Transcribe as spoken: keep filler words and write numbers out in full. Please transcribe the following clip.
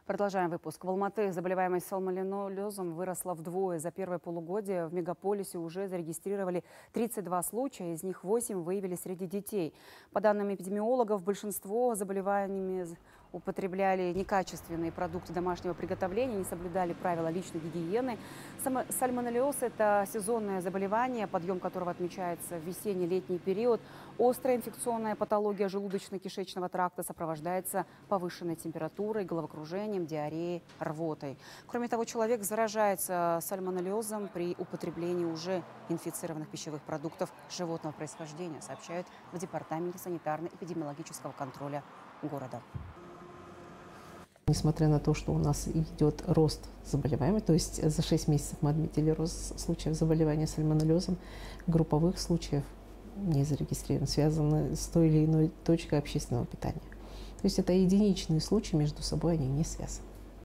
Продолжаем выпуск. В Алматы заболеваемость сальмонеллезом выросла вдвое. За первое полугодие в мегаполисе уже зарегистрировали тридцать два случая, из них восемь выявили среди детей. По данным эпидемиологов, большинство заболеваниями употребляли некачественные продукты домашнего приготовления, не соблюдали правила личной гигиены. Сальмонеллез – это сезонное заболевание, подъем которого отмечается в весенне-летний период. Острая инфекционная патология желудочно-кишечного тракта сопровождается повышенной температурой, головокружением, диареей, рвотой. Кроме того, человек заражается сальмонеллезом при употреблении уже инфицированных пищевых продуктов животного происхождения, сообщают в Департаменте санитарно-эпидемиологического контроля города. Несмотря на то, что у нас идет рост заболеваемости, то есть за шесть месяцев мы отметили рост случаев заболевания сальмонеллезом, групповых случаев не зарегистрировано, связаны с той или иной точкой общественного питания. То есть это единичные случаи, между собой они не связаны.